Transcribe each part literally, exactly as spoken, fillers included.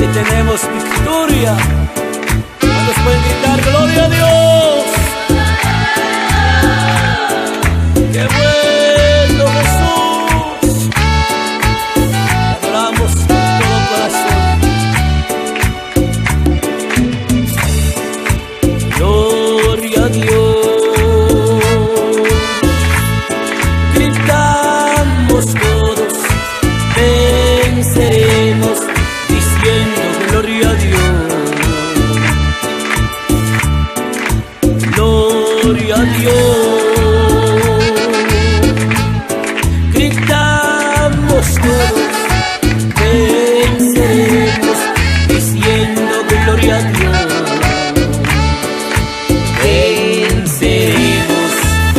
tenemos victoria. ¿Cuántos pueden gritar gloria a Dios? ¡Qué bueno, Jesús! Te adoramos con todo corazón. Gloria a Dios. Gritamos todos, venceremos, diciendo gloria a Dios. Gloria a Dios. Gritamos todos, venceremos, diciendo gloria a Dios. Venceremos,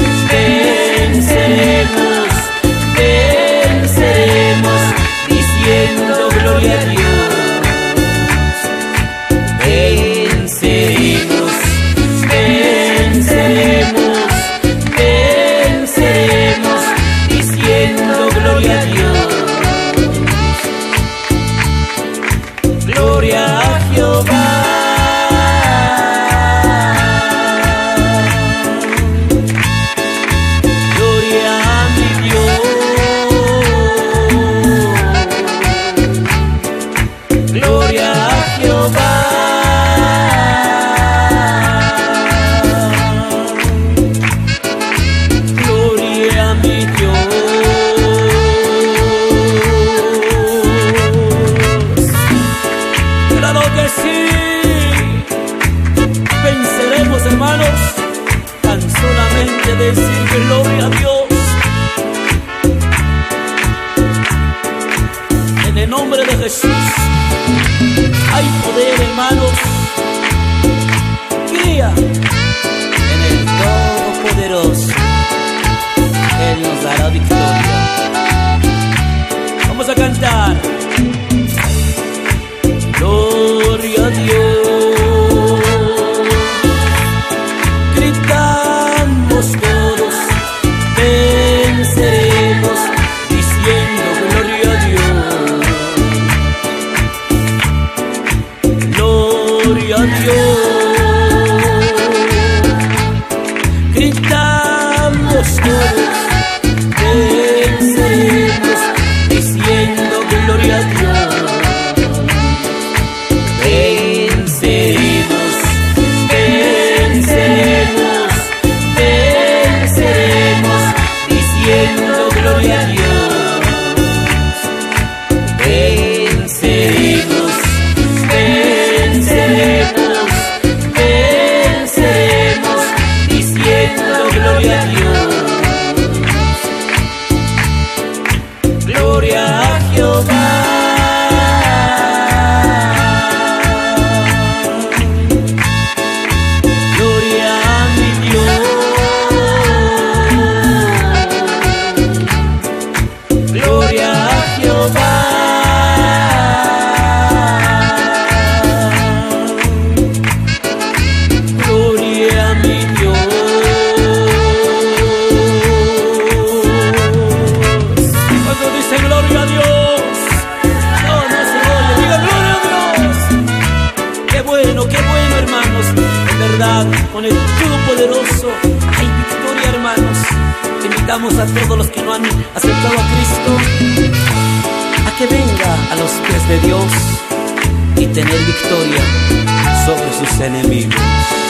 venceremos, venceremos, diciendo gloria a Dios. Venceremos, venceremos, venceremos, diciendo gloria a Dios. Gloria a Jehová. Gloria a mi Dios. Gloria a Jehová. Gloria a mi Dios. Claro que sí. Venceremos, hermanos, tan solamente decir gloria a Dios. En el nombre de Jesús hay poder, hermanos. Cría en el Todopoderoso. Él nos dará victoria. Vamos a cantar. Gloria a Dios. Gritamos todos, venceremos, diciendo gloria a Dios. Gloria a Dios. Gritamos todos, venceremos, diciendo gloria a Dios. Venceremos, venceremos, venceremos, diciendo gloria a Dios. Venceremos, venceremos, venceremos, diciendo gloria a Dios. Gloria a Jehová. Gloria a mi Dios. Gloria a Jehová. Gloria a mi Dios. Cuando dice gloria a Dios, no, no se oye, diga gloria a Dios. Qué bueno, qué bueno, hermanos. En verdad, con el Todopoderoso hay victoria, hermanos. Invitamos a todos los que no han aceptado a Cristo a que venga a los pies de Dios y tener victoria sobre sus enemigos.